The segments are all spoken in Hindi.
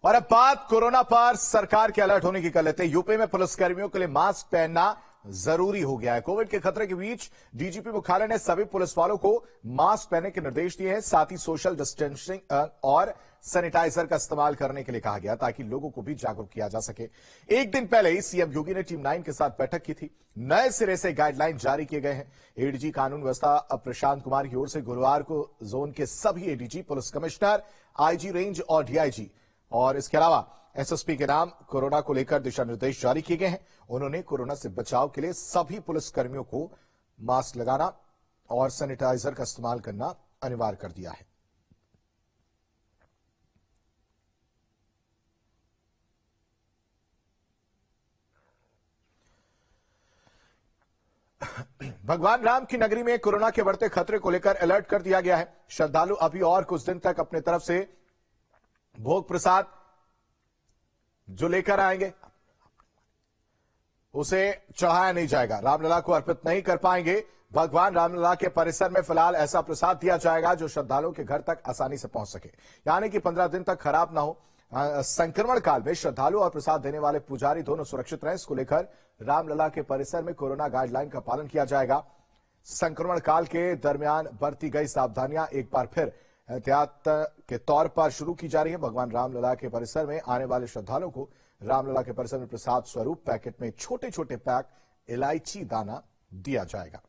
और अब बात कोरोना पर सरकार के अलर्ट होने की कर लेते हैं। यूपी में पुलिसकर्मियों के लिए मास्क पहनना जरूरी हो गया है। कोविड के खतरे के बीच डीजीपी मुख्यालय ने सभी पुलिस वालों को मास्क पहनने के निर्देश दिए हैं। साथ ही सोशल डिस्टेंसिंग और सैनिटाइजर का इस्तेमाल करने के लिए कहा गया ताकि लोगों को भी जागरूक किया जा सके। एक दिन पहले ही सीएम योगी ने टीम 9 के साथ बैठक की थी। नए सिरे से गाइडलाइन जारी किए गए हैं। एडीजी कानून व्यवस्था प्रशांत कुमार की ओर से गुरुवार को जोन के सभी ADG, police commissioner, IG range और डीआईजी और इसके अलावा एसएसपी के नाम कोरोना को लेकर दिशा निर्देश जारी किए गए हैं। उन्होंने कोरोना से बचाव के लिए सभी पुलिसकर्मियों को मास्क लगाना और सैनिटाइजर का इस्तेमाल करना अनिवार्य कर दिया है। भगवान राम की नगरी में कोरोना के बढ़ते खतरे को लेकर अलर्ट कर दिया गया है। श्रद्धालु अभी और कुछ दिन तक अपने तरफ से भोग प्रसाद जो लेकर आएंगे उसे चढ़ाया नहीं जाएगा, रामलला को अर्पित नहीं कर पाएंगे। भगवान रामलला के परिसर में फिलहाल ऐसा प्रसाद दिया जाएगा जो श्रद्धालुओं के घर तक आसानी से पहुंच सके, यानी कि 15 दिन तक खराब ना हो। संक्रमण काल में श्रद्धालु और प्रसाद देने वाले पुजारी दोनों सुरक्षित रहें, इसको लेकर रामलला के परिसर में कोरोना गाइडलाइन का पालन किया जाएगा। संक्रमण काल के दरमियान बरती गई सावधानियां एक बार फिर एहतियात के तौर पर शुरू की जा रही है। भगवान रामलला के परिसर में आने वाले श्रद्धालुओं को रामलला के परिसर में प्रसाद स्वरूप पैकेट में छोटे छोटे पैक इलायची दाना दिया जाएगा।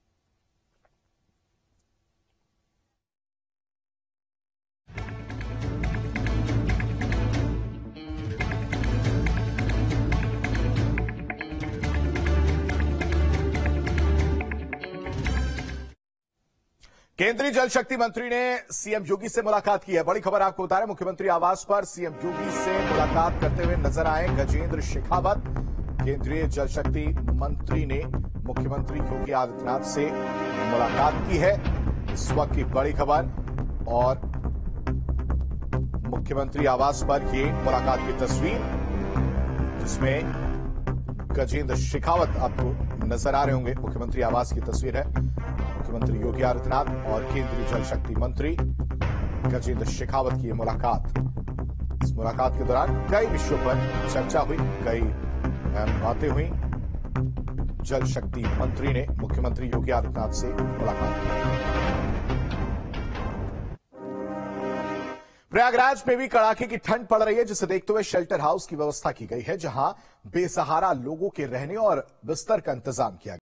केंद्रीय जल शक्ति मंत्री ने सीएम योगी से मुलाकात की है। बड़ी खबर आपको बता रहे, मुख्यमंत्री आवास पर सीएम योगी से मुलाकात करते हुए नजर आए गजेंद्र शेखावत। केंद्रीय जल शक्ति मंत्री ने मुख्यमंत्री योगी आदित्यनाथ से मुलाकात की है। इस वक्त की बड़ी खबर और मुख्यमंत्री आवास पर ये मुलाकात की तस्वीर, जिसमें गजेंद्र शेखावत आपको नजर आ रहे होंगे। मुख्यमंत्री आवास की तस्वीर है। मुख्यमंत्री योगी आदित्यनाथ और केंद्रीय जल शक्ति मंत्री गजेंद्र शेखावत की मुलाकात। इस मुलाकात के दौरान कई विषयों पर चर्चा हुई, कई अहम बातें हुई। जल शक्ति मंत्री ने मुख्यमंत्री योगी आदित्यनाथ से मुलाकात की। प्रयागराज में भी कड़ाके की ठंड पड़ रही है, जिसे देखते हुए शेल्टर हाउस की व्यवस्था की गई है, जहां बेसहारा लोगों के रहने और बिस्तर का इंतजाम किया गया।